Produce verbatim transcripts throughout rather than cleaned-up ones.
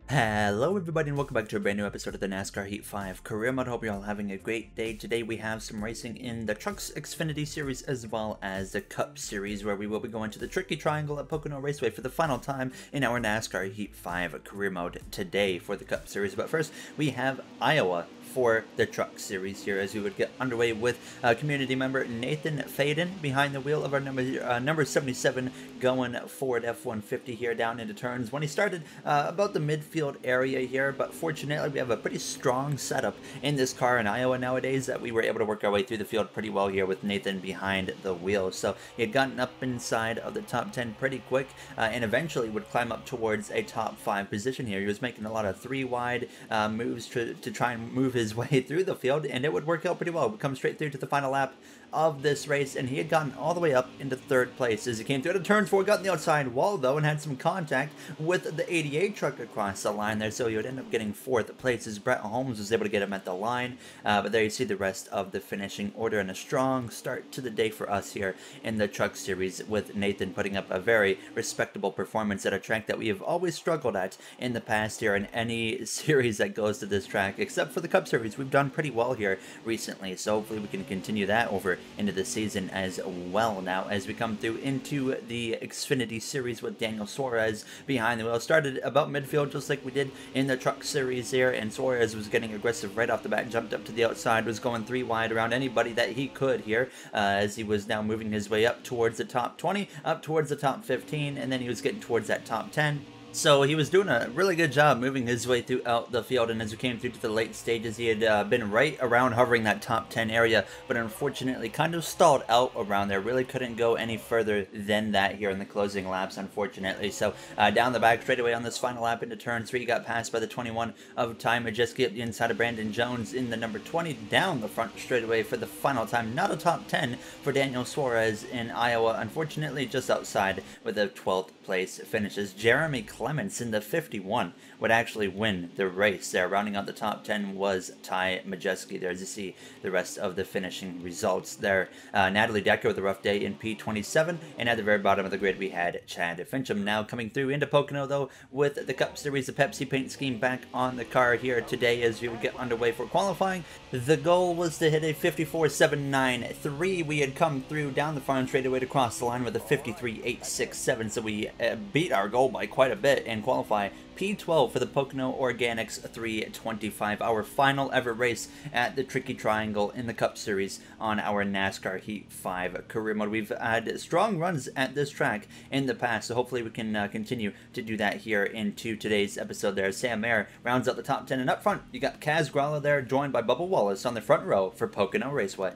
Hello everybody and welcome back to a brand new episode of the NASCAR Heat five Career Mode. Hope you're all having a great day. Today we have some racing in the Trucks Xfinity Series as well as the Cup Series, where we will be going to the Tricky Triangle at Pocono Raceway for the final time in our NASCAR Heat five Career Mode today for the Cup Series. But first we have Iowa for the Truck Series here, as we would get underway with uh, community member Nathan Faden behind the wheel of our number uh, number seventy-seven going Ford F one fifty here down into turns. When he started uh, about the midfield area here, but fortunately we have a pretty strong setup in this car in Iowa nowadays that we were able to work our way through the field pretty well here with Nathan behind the wheel. So he had gotten up inside of the top ten pretty quick uh, and eventually would climb up towards a top five position here. He was making a lot of three wide uh, moves to, to try and move his way through the field, and it would work out pretty well. It would come straight through to the final lap of this race, and he had gotten all the way up into third place as he came through the turn four, got in the outside wall though, and had some contact with the eighty-eight truck across the line there, so he would end up getting fourth place as Brett Holmes was able to get him at the line. Uh, but there you see the rest of the finishing order, and a strong start to the day for us here in the Truck Series, with Nathan putting up a very respectable performance at a track that we have always struggled at in the past here in any series that goes to this track, except for the Cup Series. We've done pretty well here recently, so hopefully we can continue that over into the season as well. Now as we come through into the Xfinity Series with Daniel Suarez behind the wheel, started about midfield just like we did in the Truck Series there, and Suarez was getting aggressive right off the bat, jumped up to the outside, was going three wide around anybody that he could here uh, as he was now moving his way up towards the top twenty, up towards the top fifteen, and then he was getting towards that top ten. So he was doing a really good job moving his way throughout the field, and as we came through to the late stages, he had uh, been right around hovering that top ten area, but unfortunately kind of stalled out around there. Really couldn't go any further than that here in the closing laps, unfortunately. So uh, down the back straightaway on this final lap into turn three, got passed by the twenty-one of Ty Majeski up the inside of Brandon Jones in the number twenty, down the front straightaway for the final time. Not a top ten for Daniel Suarez in Iowa, unfortunately just outside with a twelfth place finishes. Jeremy Clements in the fifty-one would actually win the race there. Rounding out the top ten was Ty Majeski there, as you see the rest of the finishing results there. Uh, Natalie Decker with a rough day in P twenty-seven, and at the very bottom of the grid we had Chad Fincham. Now coming through into Pocono though with the Cup Series, the Pepsi paint scheme back on the car here today as we would get underway for qualifying. The goal was to hit a fifty-four seven nine three. We had come through down the front straightaway to cross the line with a fifty-three eight six seven, so we uh, beat our goal by quite a bit and qualify P twelve for the Pocono Organics three twenty-five, our final ever race at the Tricky Triangle in the Cup Series on our NASCAR Heat five Career Mode. We've had strong runs at this track in the past, so hopefully we can uh, continue to do that here into today's episode there. Sam Mayer rounds out the top ten, and up front you got Kaz Grala there, joined by Bubba Wallace on the front row for Pocono Raceway.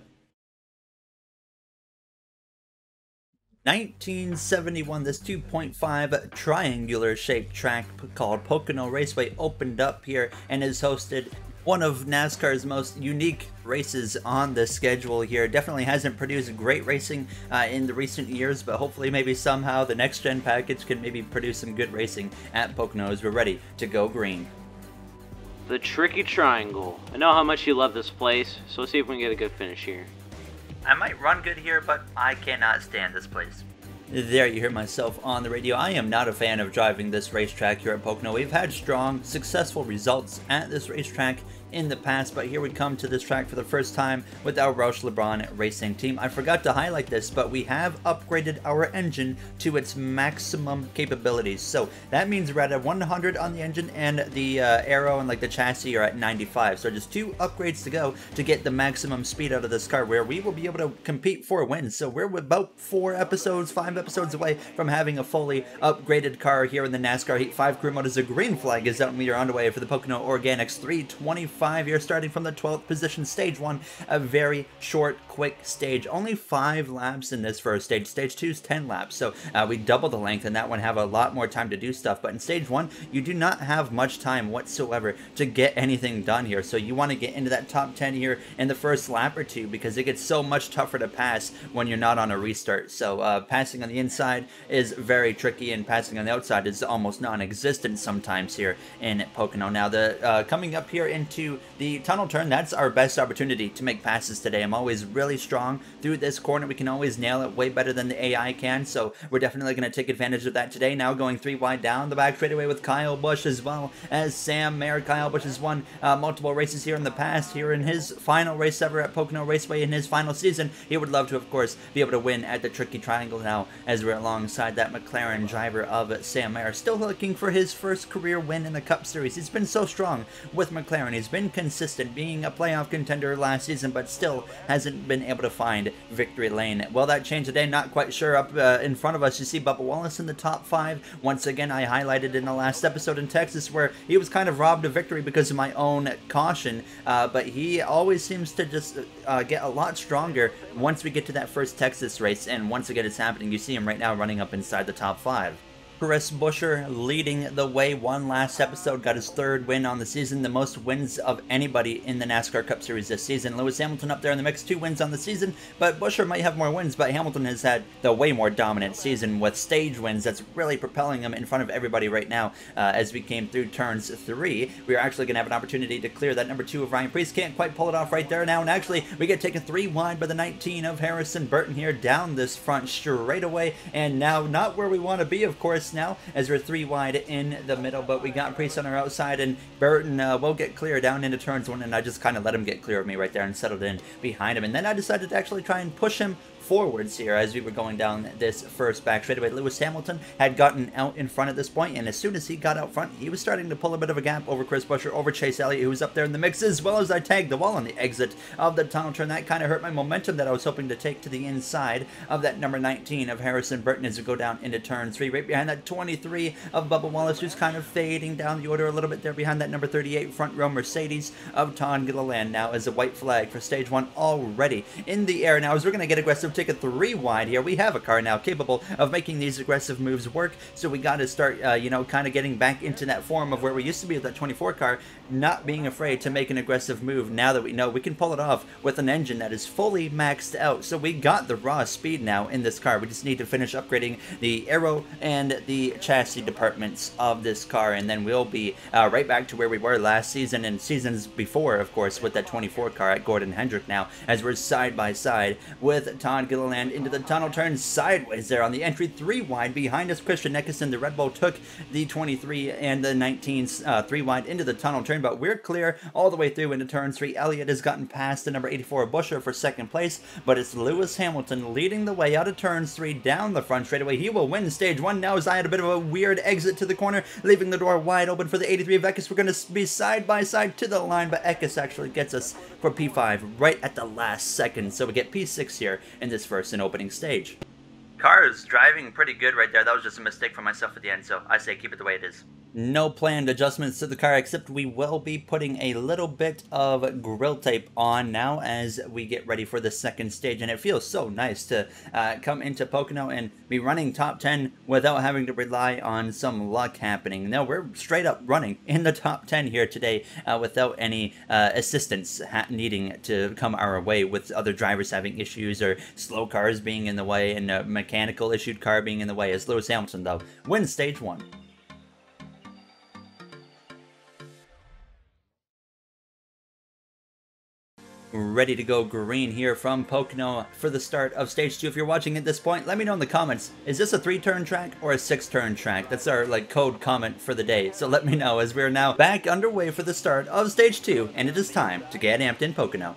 nineteen seventy-one, this two point five triangular shaped track called Pocono Raceway opened up here and has hosted one of NASCAR's most unique races on the schedule here. Definitely hasn't produced great racing uh, in the recent years, but hopefully maybe somehow the next gen package can maybe produce some good racing at Pocono as we're ready to go green. The Tricky Triangle. I know how much you love this place, so let's see if we can get a good finish here. I might run good here, but I cannot stand this place. There you hear myself on the radio. I am not a fan of driving this racetrack here at Pocono. We've had strong, successful results at this racetrack in the past, but here we come to this track for the first time with our Roush LeBron Racing team. I forgot to highlight this, but we have upgraded our engine to its maximum capabilities. So that means we're at a one hundred on the engine, and the uh, aero and like the chassis are at ninety-five. So just two upgrades to go to get the maximum speed out of this car, where we will be able to compete for a win. So we're about four episodes, five episodes away from having a fully upgraded car here in the NASCAR Heat five Career Mode as a green flag is out, and we are underway for the Pocono Organics three twenty-five here, starting from the twelfth position. Stage one, a very short, quick stage. Only five laps in this first stage. Stage two is ten laps, so uh, we double the length, and that one have a lot more time to do stuff. But in stage one, you do not have much time whatsoever to get anything done here. So you want to get into that top ten here in the first lap or two, because it gets so much tougher to pass when you're not on a restart. So uh, passing on the inside is very tricky, and passing on the outside is almost non-existent sometimes here in Pocono. Now, the uh, coming up here into into the tunnel turn, that's our best opportunity to make passes today. I'm always really strong through this corner. We can always nail it way better than the A I can, so we're definitely going to take advantage of that today. Now going three wide down the back straightaway with Kyle Busch, as well as Sam Mayer. Kyle Busch has won uh, multiple races here in the past. Here in his final race ever at Pocono Raceway in his final season, he would love to, of course, be able to win at the Tricky Triangle now, as we're alongside that McLaren driver of Sam Mayer. Still looking for his first career win in the Cup Series. He's been so strong with McLaren. He's been consistent, being a playoff contender last season, but still hasn't been able to find victory lane. Will that change today? Not quite sure. Up uh, in front of us, you see Bubba Wallace in the top five. Once again, I highlighted in the last episode in Texas where he was kind of robbed of victory because of my own caution, uh, but he always seems to just uh, get a lot stronger once we get to that first Texas race, and once again it's happening. You see him right now running up inside the top five. Chris Buescher leading the way, won last episode, got his third win on the season, the most wins of anybody in the NASCAR Cup Series this season. Lewis Hamilton up there in the mix, two wins on the season, but Buescher might have more wins, but Hamilton has had the way more dominant season with stage wins. That's really propelling him in front of everybody right now. Uh, as we came through turns three, we are actually going to have an opportunity to clear that number two of Ryan Preece. Can't quite pull it off right there now, and actually we get taken three wide by the nineteen of Harrison Burton here down this front straight away, and now not where we want to be, of course, now, as we're three wide in the middle, but we got Preece on our outside, and Burton uh, will get clear down into turns one, and I just kind of let him get clear of me right there and settled in behind him. And then I decided to actually try and push him forwards here as we were going down this first back straightaway. Lewis Hamilton had gotten out in front at this point, and as soon as he got out front, he was starting to pull a bit of a gap over Chris Buescher, over Chase Elliott, who was up there in the mix, as well as I tagged the wall on the exit of the tunnel turn. That kind of hurt my momentum that I was hoping to take to the inside of that number nineteen of Harrison Burton as we go down into turn three, right behind that twenty-three of Bubba Wallace, who's kind of fading down the order a little bit there behind that number thirty-eight front row Mercedes of Todd Gilliland. Now as a white flag for stage one already in the air. Now as we're going to get aggressive, take a three wide here. We have a car now capable of making these aggressive moves work, so we got to start, uh, you know, kind of getting back into that form of where we used to be with that twenty-four car, not being afraid to make an aggressive move now that we know we can pull it off with an engine that is fully maxed out. So we got the raw speed now in this car. We just need to finish upgrading the aero and the chassis departments of this car, and then we'll be uh, right back to where we were last season and seasons before, of course, with that twenty-four car at Gordon Hendrick now, as we're side by side with Todd Gilliland into the tunnel turn sideways there on the entry, three wide behind us. Christian Nickerson, the Red Bull, took the twenty-three and the nineteen uh, three wide into the tunnel turn, but we're clear all the way through into turn three. Elliott has gotten past the number eighty-four Buescher for second place, but it's Lewis Hamilton leading the way out of turns three down the front straightaway. He will win stage one now, as I had a bit of a weird exit to the corner, leaving the door wide open for the eighty-three of Eckes. We're going to be side by side to the line, but Eckes actually gets us for P five right at the last second, so we get P six here in this first and opening stage. Car is driving pretty good right there. That was just a mistake for myself at the end, so I say keep it the way it is. No planned adjustments to the car, except we will be putting a little bit of grill tape on now as we get ready for the second stage, and it feels so nice to uh, come into Pocono and be running top ten without having to rely on some luck happening. No, we're straight up running in the top ten here today uh, without any uh, assistance ha needing to come our way, with other drivers having issues or slow cars being in the way and a mechanical issued car being in the way, as Lewis Hamilton, though, wins stage one. Ready to go green here from Pocono for the start of stage two. If you're watching at this point, let me know in the comments, is this a three-turn track or a six-turn track? That's our like code comment for the day, so let me know, as we're now back underway for the start of stage two, and it is time to get amped in Pocono.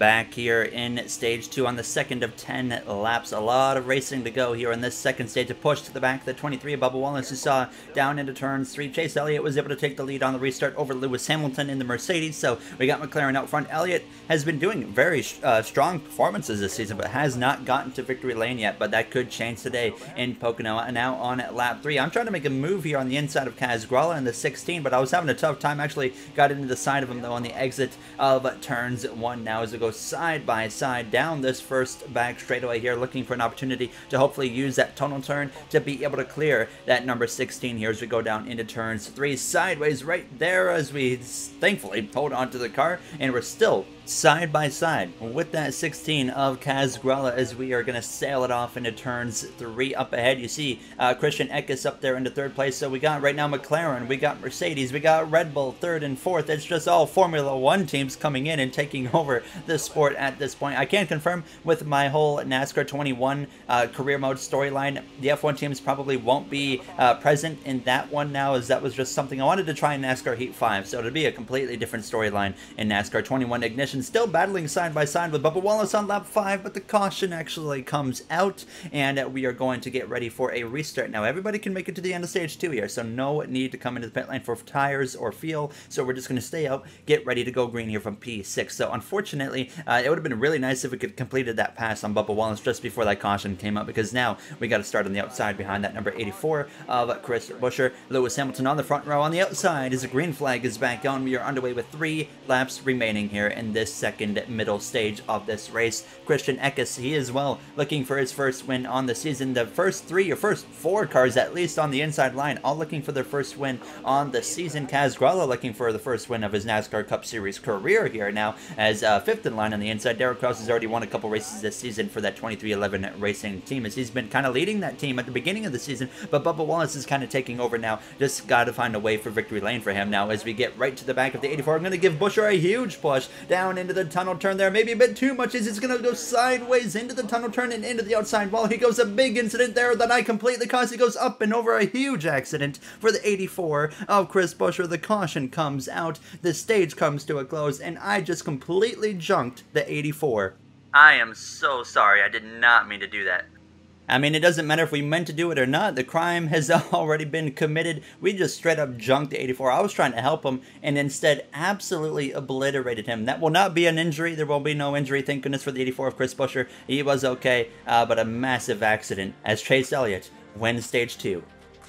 back here in stage two on the second of ten laps. A lot of racing to go here in this second stage. A push to the back of the twenty-three. Bubba Wallace, you saw down into turns three. Chase Elliott was able to take the lead on the restart over Lewis Hamilton in the Mercedes. So we got McLaren out front. Elliott has been doing very uh, strong performances this season, but has not gotten to victory lane yet. But that could change today in Pocono. And now on lap three, I'm trying to make a move here on the inside of Kaz Grala in the sixteen, but I was having a tough time. Actually got into the side of him though on the exit of turns one now as we go side by side down this first back straightaway here, looking for an opportunity to hopefully use that tunnel turn to be able to clear that number sixteen here as we go down into turns three sideways right there as we thankfully hold on to the car, and we're still side by side with that sixteen of Kaz Grala as we are going to sail it off into turns three up ahead. You see uh, Christian Eckes up there into third place. So we got right now McLaren, we got Mercedes, we got Red Bull third and fourth. It's just all Formula One teams coming in and taking over the sport at this point. I can confirm with my whole NASCAR twenty-one uh, career mode storyline, the F one teams probably won't be uh, present in that one now, as that was just something I wanted to try in NASCAR Heat five. So it'll be a completely different storyline in NASCAR twenty-one Ignition. Still battling side by side with Bubba Wallace on lap five, but the caution actually comes out, and we are going to get ready for a restart. Now, everybody can make it to the end of stage two here, so no need to come into the pit lane for tires or fuel, so we're just going to stay out, get ready to go green here from P six. So, unfortunately, uh, it would have been really nice if we could have completed that pass on Bubba Wallace just before that caution came up, because now we got to start on the outside behind that number eighty-four of Chris Buescher. Lewis Hamilton on the front row on the outside as the green flag is back on. We are underway with three laps remaining here in this second middle stage of this race. Christian Eckes, he is well looking for his first win on the season. The first three or first four cars at least on the inside line all looking for their first win on the season. Kaz Grala looking for the first win of his NASCAR Cup Series career here now as uh, fifth in line on the inside. Derek Kraus has already won a couple races this season for that twenty-three eleven Racing team as he's been kind of leading that team at the beginning of the season, but Bubba Wallace is kind of taking over now. Just got to find a way for victory lane for him now as we get right to the back of the eighty-four. I'm going to give Buescher a huge push down into the tunnel turn there, maybe a bit too much as it's going to go sideways into the tunnel turn and into the outside wall. He goes a big incident there that I completely caused. He goes up and over, a huge accident for the eighty-four of Chris Buescher. The caution comes out, the stage comes to a close, and I just completely junked the eighty-four. I am so sorry. I did not mean to do that. I mean, it doesn't matter if we meant to do it or not. The crime has already been committed. We just straight up junked the eighty-four. I was trying to help him and instead absolutely obliterated him. That will not be an injury. There will be no injury. Thank goodness for the eighty-four of Chris Buescher. He was okay, uh, but a massive accident as Chase Elliott wins stage two.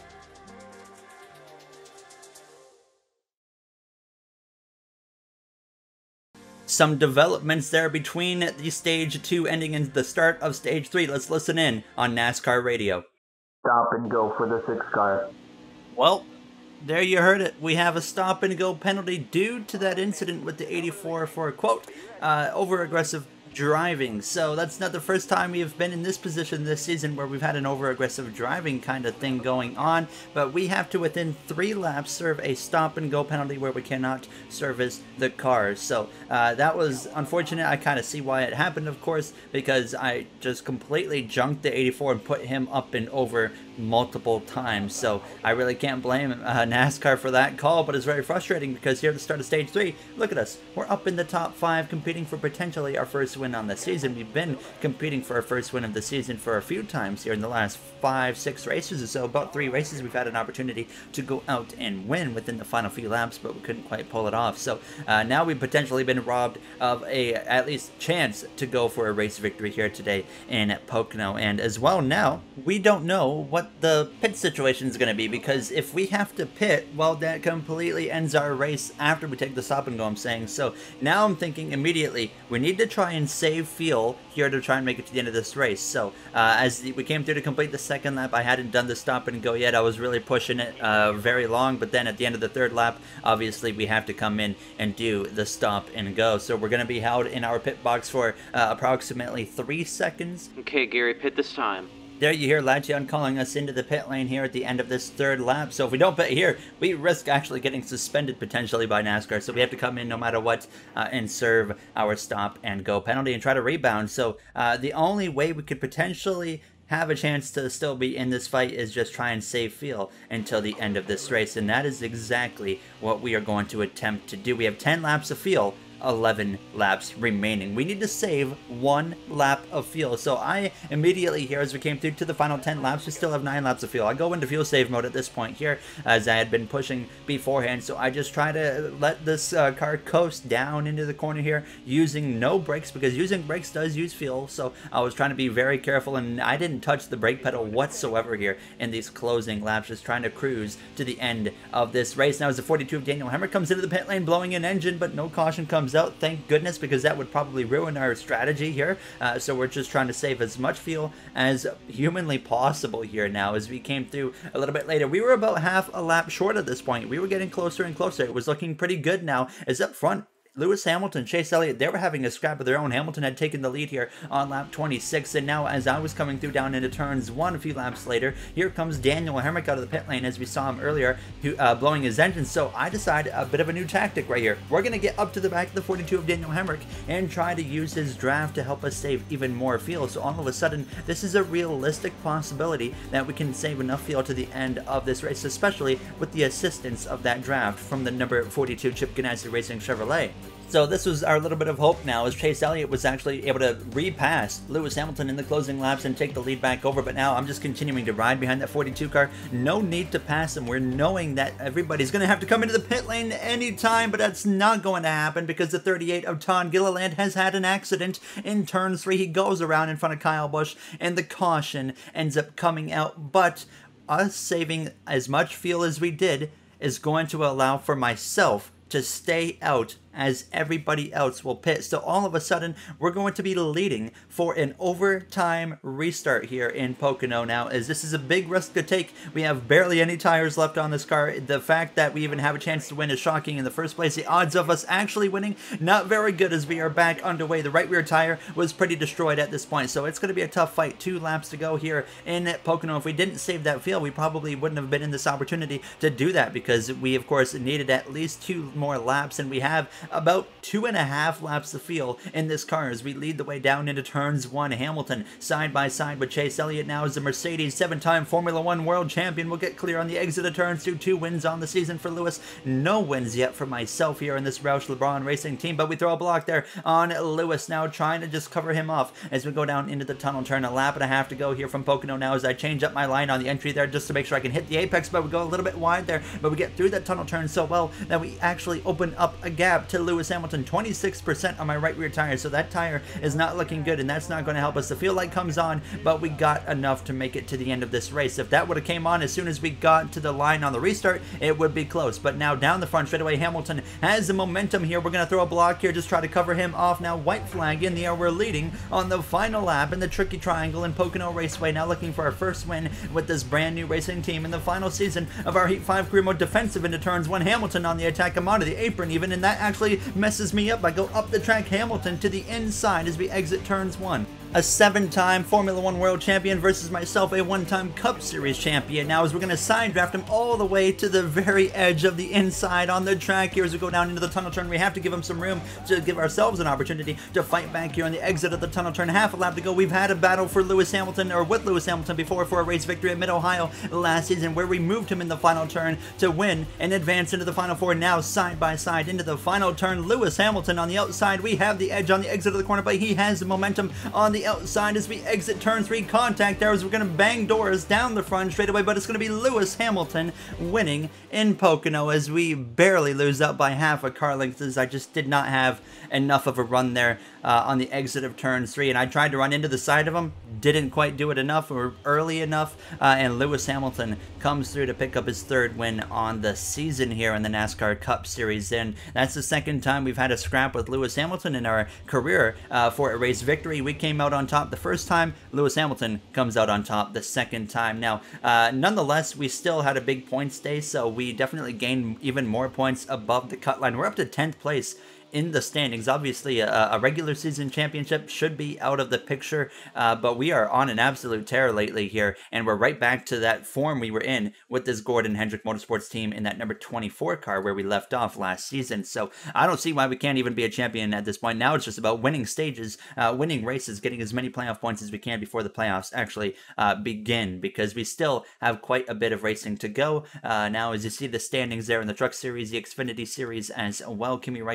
Some developments there between the stage two ending and the start of stage three. Let's listen in on NASCAR radio. Stop and go for the sixth car. Well, there you heard it. We have a stop and go penalty due to that incident with the eighty-four for a quote, uh, over aggressive driving. So that's not the first time we have been in this position this season where we've had an over aggressive driving kind of thing going on, but we have to within three laps serve a stop and go penalty where we cannot service the cars. So uh, that was unfortunate. I kind of see why it happened, of course, because I just completely junked the eighty-four and put him up and over multiple times. So I really can't blame uh, NASCAR for that call, but it's very frustrating because here at the start of stage three, look at us, we're up in the top five competing for potentially our first win on the season. We've been competing for our first win of the season for a few times here in the last five, six races or so. About three races we've had an opportunity to go out and win within the final few laps, but we couldn't quite pull it off. So uh, now we've potentially been robbed of a at least chance to go for a race victory here today in Pocono. And as well, now we don't know what the pit situation is going to be, because if we have to pit, well, that completely ends our race after we take the stop and go, I'm saying. So now I'm thinking immediately we need to try and save fuel here to try and make it to the end of this race. So uh, as we came through to complete the second lap, I hadn't done the stop and go yet. I was really pushing it uh, very long, but then at the end of the third lap, obviously we have to come in and do the stop and go. So we're going to be held in our pit box for uh, approximately three seconds. Okay, Gary, pit this time. There you hear Latchion calling us into the pit lane here at the end of this third lap. So if we don't pit here, we risk actually getting suspended potentially by NASCAR. So we have to come in no matter what uh, and serve our stop and go penalty and try to rebound. So uh, the only way we could potentially have a chance to still be in this fight is just try and save fuel until the end of this race. And that is exactly what we are going to attempt to do. We have ten laps of fuel eleven laps remaining. We need to save one lap of fuel. So I immediately here, as we came through to the final ten laps, we still have nine laps of fuel. I go into fuel save mode at this point here, as I had been pushing beforehand. So I just try to let this uh, car coast down into the corner here using no brakes, because using brakes does use fuel. So I was trying to be very careful, and I didn't touch the brake pedal whatsoever here in these closing laps, just trying to cruise to the end of this race. Now as the forty-two of Daniel Hemric comes into the pit lane blowing an engine, but no caution comes out, thank goodness, because that would probably ruin our strategy here. Uh, so we're just trying to save as much fuel as humanly possible here now as we came through a little bit later. We were about half a lap short at this point. We were getting closer and closer. It was looking pretty good now, as up front Lewis Hamilton, Chase Elliott, they were having a scrap of their own. Hamilton had taken the lead here on lap twenty-six, and now as I was coming through down into turns one a few laps later, here comes Daniel Hemric out of the pit lane, as we saw him earlier, uh, blowing his engine. So I decide a bit of a new tactic right here. We're going to get up to the back of the forty-two of Daniel Hemric and try to use his draft to help us save even more fuel. So all of a sudden, this is a realistic possibility that we can save enough fuel to the end of this race, especially with the assistance of that draft from the number forty-two Chip Ganassi Racing Chevrolet. So this was our little bit of hope now, as Chase Elliott was actually able to repass Lewis Hamilton in the closing laps and take the lead back over. But now I'm just continuing to ride behind that forty-two car. No need to pass him. We're knowing that everybody's going to have to come into the pit lane anytime, but that's not going to happen because the thirty-eight of Ton Gilliland has had an accident in turn three. He goes around in front of Kyle Busch, and the caution ends up coming out. But us saving as much fuel as we did is going to allow for myself to stay out as everybody else will pit. So all of a sudden, we're going to be leading for an overtime restart here in Pocono now, as this is a big risk to take. We have barely any tires left on this car. The fact that we even have a chance to win is shocking in the first place. The odds of us actually winning, not very good, as we are back underway. The right rear tire was pretty destroyed at this point, so it's going to be a tough fight. Two laps to go here in Pocono. If we didn't save that fuel, we probably wouldn't have been in this opportunity to do that, because we, of course, needed at least two more laps, and we have about two and a half laps of fuel in this car as we lead the way down into turns one. Hamilton side by side with Chase Elliott now as the Mercedes seven-time Formula One world champion will get clear on the exit of turns two. Two wins on the season for Lewis. No wins yet for myself here in this Roush LeBron Racing team, but we throw a block there on Lewis now, trying to just cover him off as we go down into the tunnel turn. A lap and a half to go here from Pocono now as I change up my line on the entry there just to make sure I can hit the apex, but we go a little bit wide there, but we get through that tunnel turn so well that we actually open up a gap to Lewis Hamilton. Twenty-six percent on my right rear tire, so that tire is not looking good, and that's not going to help us. The fuel light comes on, but we got enough to make it to the end of this race. If that would have came on as soon as we got to the line on the restart, it would be close. But now down the front straightaway, Hamilton has the momentum here. We're going to throw a block here, just try to cover him off. Now white flag in the air. We're leading on the final lap in the Tricky Triangle in Pocono Raceway, now looking for our first win with this brand new racing team in the final season of our Heat five career mode defensive into turns one. Hamilton on the attack. I'm onto the apron even, and that actually messes me up. I go up the track, Hamilton to the inside as we exit turns one. A seven-time Formula One world champion versus myself, a one-time Cup Series champion. Now as we're going to side draft him all the way to the very edge of the inside on the track here as we go down into the tunnel turn. We have to give him some room to give ourselves an opportunity to fight back here on the exit of the tunnel turn. Half a lap to go. We've had a battle for Lewis Hamilton, or with Lewis Hamilton before, for a race victory at Mid-Ohio last season, where we moved him in the final turn to win and advance into the final four. Now side by side into the final turn, Lewis Hamilton on the outside. We have the edge on the exit of the corner, but he has the momentum on the outside as we exit turn three. Contact there as we're going to bang doors down the front straight away, but it's going to be Lewis Hamilton winning in Pocono as we barely lose out by half a car length, as I just did not have enough of a run there uh, on the exit of turn three, and I tried to run into the side of him, didn't quite do it enough or early enough, uh, and Lewis Hamilton comes through to pick up his third win on the season here in the NASCAR Cup Series, and that's the second time we've had a scrap with Lewis Hamilton in our career uh, for a race victory. We came out on top the first time. Lewis Hamilton comes out on top the second time. Now, uh, nonetheless, we still had a big points day, so we definitely gained even more points above the cut line. We're up to tenth place in the standings. Obviously, a, a regular season championship should be out of the picture, uh, but we are on an absolute tear lately here, and we're right back to that form we were in with this Gordon Hendrick Motorsports team in that number twenty-four car where we left off last season. So I don't see why we can't even be a champion at this point. Now it's just about winning stages, uh, winning races, getting as many playoff points as we can before the playoffs actually uh, begin, because we still have quite a bit of racing to go. Uh, now, as you see the standings there in the Truck Series, the Xfinity Series as well, Kimi Räikkönen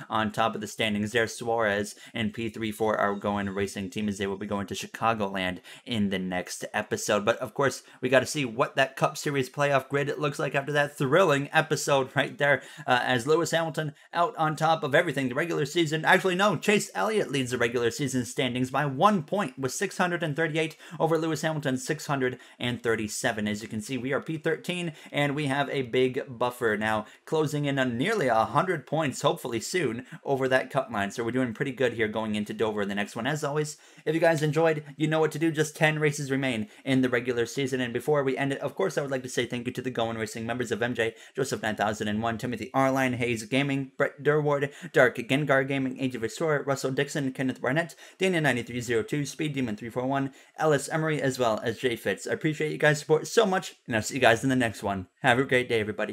on top of the standings there. Suarez and P thirty-four are going racing team as they will be going to Chicagoland in the next episode. But of course, we got to see what that Cup Series playoff grid it looks like after that thrilling episode right there, uh, as Lewis Hamilton out on top of everything. The regular season, actually no, Chase Elliott leads the regular season standings by one point with six hundred thirty-eight over Lewis Hamilton's six hundred thirty-seven. As you can see, we are P thirteen and we have a big buffer now, closing in on nearly one hundred points, hopefully soon, over that Cup line. So we're doing pretty good here going into Dover, the next one. As always, if you guys enjoyed, you know what to do. Just ten races remain in the regular season. And before we end it, of course, I would like to say thank you to the Going Racing members of M J, Joseph nine thousand one, Timothy Arline, Hayes Gaming, Brett Durward, Dark Gengar Gaming, Age of Explorer, Russell Dixon, Kenneth Barnett, Daniel ninety-three oh two, Speed Demon three four one, Ellis Emery, as well as Jay Fitz. I appreciate you guys' support so much, and I'll see you guys in the next one. Have a great day, everybody.